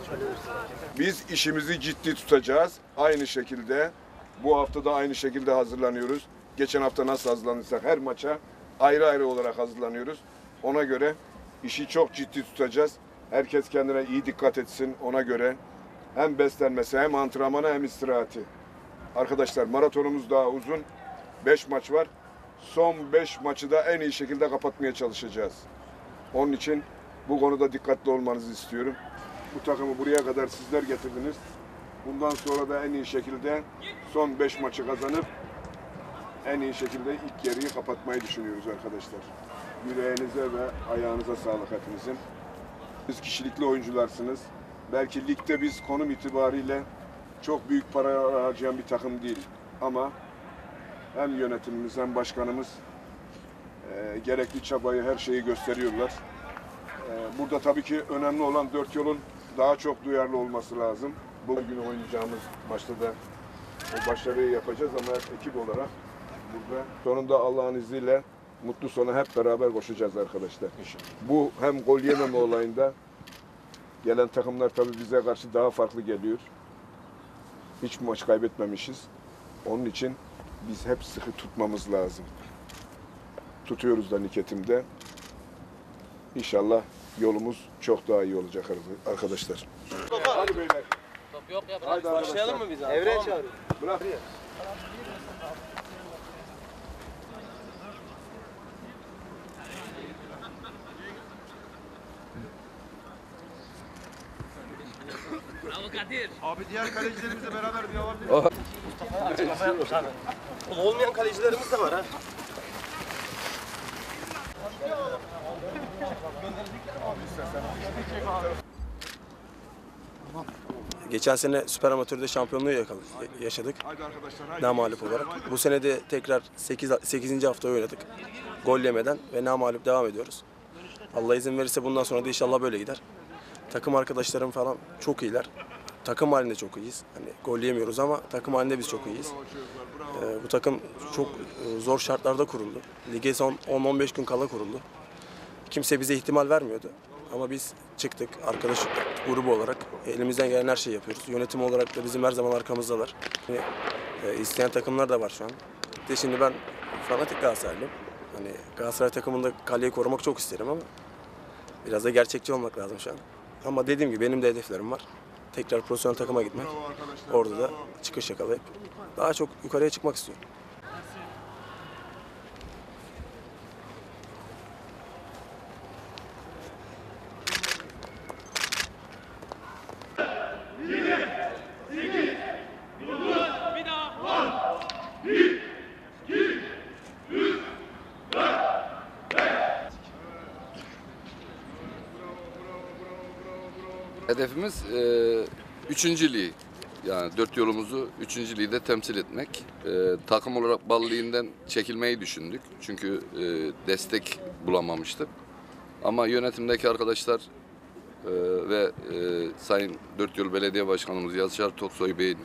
Biz işimizi ciddi tutacağız. Aynı şekilde bu hafta da aynı şekilde hazırlanıyoruz. Geçen hafta nasıl hazırlanırsak her maça ayrı ayrı olarak hazırlanıyoruz. Ona göre işi çok ciddi tutacağız. Herkes kendine iyi dikkat etsin ona göre. Hem beslenmesi hem antrenmanı hem istirahati. Arkadaşlar maratonumuz daha uzun. 5 maç var. Son 5 maçı da en iyi şekilde kapatmaya çalışacağız. Onun için bu konuda dikkatli olmanızı istiyorum. Bu takımı buraya kadar sizler getirdiniz. Bundan sonra da en iyi şekilde son 5 maçı kazanıp en iyi şekilde ilk yarıyı kapatmayı düşünüyoruz arkadaşlar. Yüreğinize ve ayağınıza sağlık hepinizin. Siz kişilikli oyuncularsınız. Belki ligde biz konum itibariyle çok büyük para harcayan bir takım değil. Ama hem yönetimimiz hem başkanımız gerekli çabayı, her şeyi gösteriyorlar. Burada tabii ki önemli olan dört yolun daha çok duyarlı olması lazım. Bugün oynayacağımız maçta da o başarıyı yapacağız ama ekip olarak burada sonunda Allah'ın izniyle mutlu sona hep beraber koşacağız arkadaşlar. Bu hem gol yememe olayında gelen takımlar tabii bize karşı daha farklı geliyor. Hiç maç kaybetmemişiz. Onun için biz hep sıkı tutmamız lazım. Tutuyoruz da niketimde. İnşallah yolumuz çok daha iyi olacak arkadaşlar. Hadi beyler. Top yok ya. Haydi Başlayalım mı biz abi? Evren çağırıyor. Bırak. Bravo Kadir. Abi diğer kalecilerimizle beraber bir alabilir miyiz? Olmayan kalecilerimiz de var ha. Geçen sene Süper Amatör'de şampiyonluğu yaşadık. Namağlup olarak. Bu sene de tekrar 8. hafta oynadık. Gol yemeden ve namağlup devam ediyoruz. Allah izin verirse bundan sonra da inşallah böyle gider. Takım arkadaşlarım falan çok iyiler. Takım halinde çok iyiyiz. Hani gol yemiyoruz ama takım halinde biz çok iyiyiz. Bu takım çok zor şartlarda kuruldu. Lige son 10-15 gün kala kuruldu. Kimse bize ihtimal vermiyordu. Ama biz çıktık, arkadaş grubu olarak elimizden gelen her şeyi yapıyoruz. Yönetim olarak da bizim her zaman arkamızdalar. İsteyen takımlar da var şu an. De şimdi ben fanatik Galatasaraylıyım. Hani Galatasaray takımında kaleyi korumak çok isterim ama biraz da gerçekçi olmak lazım şu an. Ama dediğim gibi benim de hedeflerim var. Tekrar profesyonel takıma gitmek. Orada da çıkış yakalayıp daha çok yukarıya çıkmak istiyorum. Hedefimiz üçüncülüğü. Yani dört yolumuzu üçüncülüğü de temsil etmek. Takım olarak Bal Ligi'nden çekilmeyi düşündük. Çünkü destek bulamamıştık. Ama yönetimdeki arkadaşlar ve Sayın Dört Yol Belediye Başkanımız Yaşar Toksoy Bey'in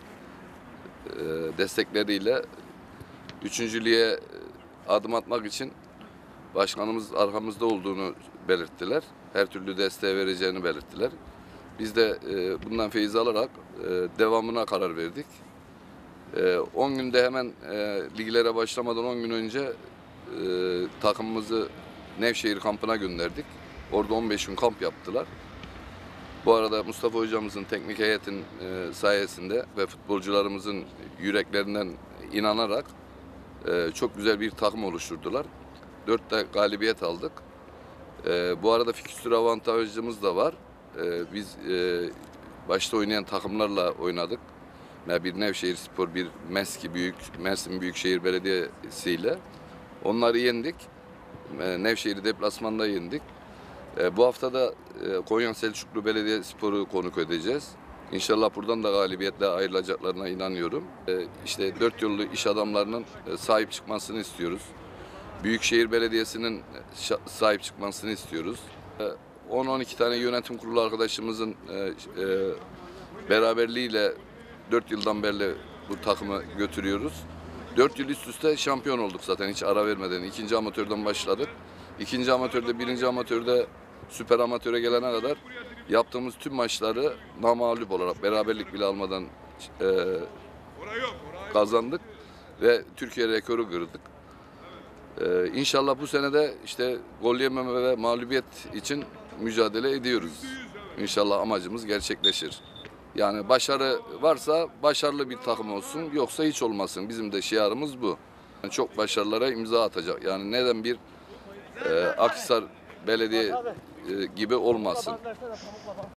destekleriyle üçüncülüğe adım atmak için başkanımız arkamızda olduğunu belirttiler. Her türlü desteği vereceğini belirttiler. Biz de bundan feyiz alarak devamına karar verdik. 10 günde hemen liglere başlamadan 10 gün önce takımımızı Nevşehir kampına gönderdik. Orada 15 gün kamp yaptılar. Bu arada Mustafa hocamızın teknik heyetin sayesinde ve futbolcularımızın yüreklerinden inanarak çok güzel bir takım oluşturdular. 4 de galibiyet aldık. Bu arada fikstür avantajımız da var. Biz başta oynayan takımlarla oynadık. Bir Nevşehirspor, bir Mersin Büyükşehir Belediyesi ile onları yendik. Nevşehir'i deplasmanda yendik. Bu hafta da Konya Selçuklu Belediyespor'u konuk edeceğiz. İnşallah buradan da galibiyetle ayrılacaklarına inanıyorum. İşte dört yollu iş adamlarının sahip çıkmasını istiyoruz. Büyükşehir Belediyesi'nin sahip çıkmasını istiyoruz. 10-12 tane yönetim kurulu arkadaşımızın beraberliğiyle 4 yıldan beri bu takımı götürüyoruz. 4 yıl üst üste şampiyon olduk zaten hiç ara vermeden. İkinci amatörden başladık. İkinci amatörde, birinci amatörde Süper amatöre gelene kadar yaptığımız tüm maçları namağlup olarak beraberlik bile almadan kazandık ve Türkiye rekoru kırdık. İnşallah bu sene de işte gol yememe ve mağlubiyet için mücadele ediyoruz. İnşallah amacımız gerçekleşir. Yani başarı varsa başarılı bir takım olsun, yoksa hiç olmasın. Bizim de şiarımız bu. Yani çok başarılara imza atacak. Yani neden bir Akhisar Belediye gibi olmasın?